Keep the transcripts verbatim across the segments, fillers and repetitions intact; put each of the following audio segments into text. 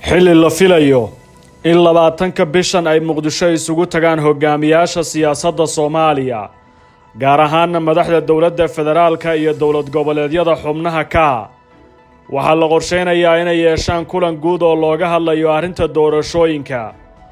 xilli la filayo in labaatanka bishan ay Muqdisho isugu tagaan hogaamiyaasha siyaasadda Soomaaliya gaar ahaan madaxda dowladda federaalka iyo dowlad goboleedyada xubnaha ka waxaa la qorsheynayaa inay yeeshaan kulan guud oo looga hadlayo arrinta doorashooyinka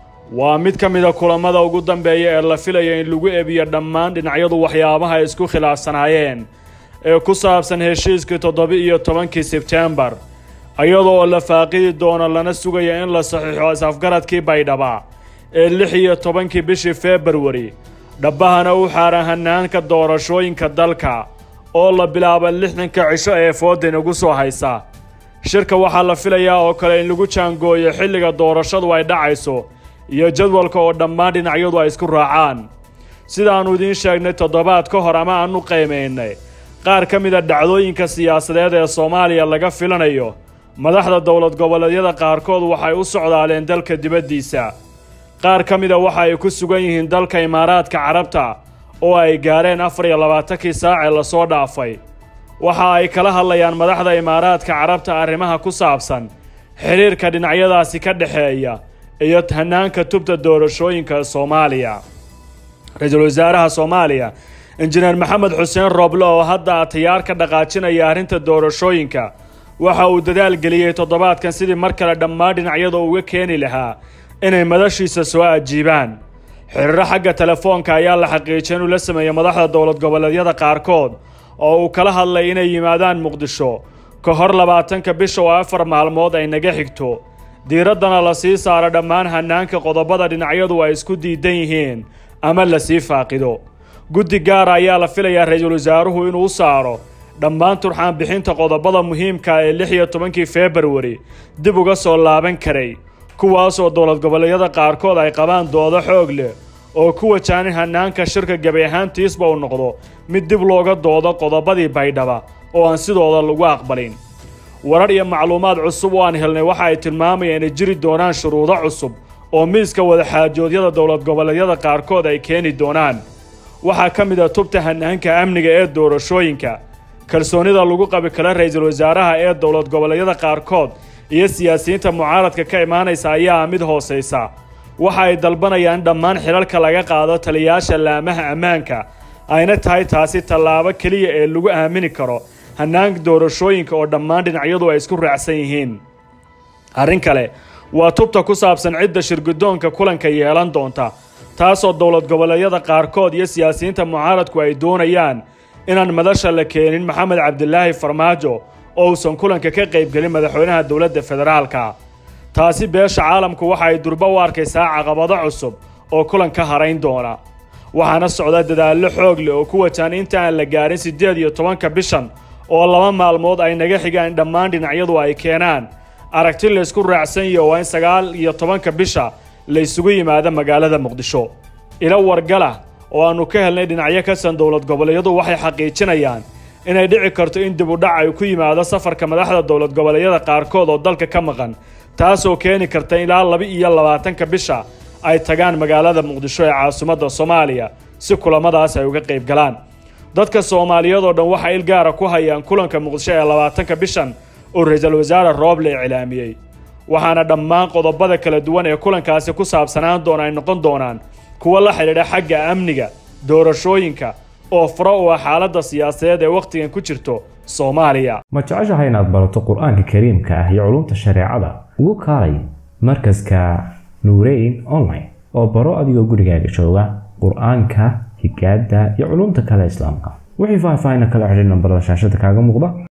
waa mid ka mid ah kulamada ugu dambeeya ee la filayo in lagu eebiyo dhammaan dhinacyadu waxyaabaha isku khilaafsanaayeen ee ku saabsan heshiiskii toddoba iyo tobankii Sebtembar ayadoo la faaqidi doono lana sugayo in la saxiixo isafgaradkii Baydhaba ee lix iyo tobankii bishii February dhabbahana u xaaran hanaanka doorashooyinka dalka oo la bilaabo lixdanka cisho ee foodan ugu soo haysa shirka waxaa la filayaa oo kale in lagu jaangooyo xilliga doorashadu ay dhacayso iyo jadwalka oo dhammaan dhinacyadu ay isku raacaan sida aanu idiin sheegnay toddobaad ka hor ama aanu qiimeynay qaar ka mid ah dhacdooyinka siyaasadeed ee Soomaaliya laga filanayo madaxda dowlad goboleedyada qaarkood waxay u socdaaleen dalka dibaddiisa qaar ka mid ah waxa ay ku sugan yihiin dalka Imaaraadka Carabta oo ay gaareen afar iyo labaatan saac ee la soo dhaafay waxa ay kala hadlayaan madaxda Imaaraadka Carabta arrimaha ku saabsan xiriirka dhinacyadaasi ka dhaxeeya iyo hanaanka tubta doorashooyinka Soomaaliya ra'iisul wasaaraha Soomaaliya injineer Maxamed Xuseen Roble oo hadda tiyaar ka dhaqaajinaya arrinta doorashooyinka waxa uu dadaal geliyay toddobaadkan sidii mar kale dhammaan dhinacyada uga keeni lahaa inay madashiisa soo ajiibaan xiriir xagga telefoonka ayaa la xaqiijiyay inuu la sameeyay madaxda dowlad goboleedyada qaarkood oo uu kala hadlay inay yimaadaan Muqdisho ka hor labaatanka bisha oo afar maalmood ay naga xigto diiradana la sii saaro dhammaan hanaanka qodobada dhinacyadu ay isku diidan yihiin ama la sii faaqido guddi gaar ayaa la filayaa ra'iisul wasaaruhu inuu saaro dhammaan turxaan bixinta qodobada muhiimka ee lix iyo tobankii February dib uga soo laaban karay kuwaas oo dowlad goboleedyada qaarkood ay qabaan doodo xoog leh oo ku wajahan hanaanka shirka gabi ahaantiisba uu noqdo mid dib looga doodo qodobadii Baydhaba oo aan sidooda lagu aqbalin warar iyo macluumaad cusub oo aan helnay waxa ay tilmaamayaan in jiri doonaan shuruudo cusub oo miiska wada xaajoodyada dowlad goboleedyada qaarkood ay keeni doonaan waxa ka mid ah tubta hanaanka amniga ee doorashooyinka kalsoonida lagu qabi kala ra'iisul wasaaraha ee dowlad goboleedyada qaarkood iyo siyaasiyiinta mucaaradka ka imaanaysa ayaa mid hooseysa waxa ay dalbanayaan dhammaan xilalka laga qaado taliyaasha laamaha ammaanka ayna tahay taasi tallaabo kaliya ee lagu aamini karo hanaanka doorashooyinka oo dhammaan dhinacyadu ay isku raacsan yihiin arrin kale waa tubta ku saabsan cidda shirgudoonka kulanka yeelan doonta taasoo dowlad goboleedyada qaarkood iyo siyaasiyiinta mucaaradku ay doonayaan inaan madasha la keenin Maxamed Cabdilaahi Farmaajo oo uusan kulanka ka qayb galin madaxweynaha dowladda federaalka taasi beesha caalamku waxa ay durba u arkaysaa caqabado cusub oo kulanka harayn doona waxaana socda dadaallo xoog leh oo ku wajahan inta aan la gaarin sideed iyo tobanka bishan oo laba maalmood ay naga xigaan dhammaan dhinacyadu ay keenaan aragti la isku raacsan yahay oo in sagaal iyo tobanka bisha la isugu yimaado magaalada Muqdisho ila wargala oo aanu ka helnay dhinacyo ka san dowlad goboleedyadu waxay xaqiijinayaan inay dhici karto in dib u dhac ay ku yimaado safarka madaxda dowlad goboleedyada qaarkood oo dalka ka maqan taasoo keeni karta ilaa laba iyo labaatanka bisha ay tagaan magaalada Muqdisho ee caasimadda Soomaaliya si kulamadaas ay uga qayb galaan dadka Soomaaliyeed oo dhan waxa il gaar ah ku hayaan kulanka Muqdisho ee labaatanka bishan oo ra'iisul wasaare Roble cilaamiyay waxaana dhammaan qodobada kala duwan ee kulankaasi ku saabsanaan doona ay noqon doonaan kuwa la xiriira xagga amniga doorashooyinka oo faro u ah xaaladda siyaasadeed ee waqtigan ku jirto Soomaaliya ma jeceshahay inaad barato Qur'aanka Kariimka ah iyo culumta shariicada ugu kaalay markaska Nuureyn Online oo baro adigoo gurigaaga jooga Qur'aanka higaada iyo culumta kale Islaamka wixii faahfaahin kala xiriir nambarada shaashada kaaga muuqda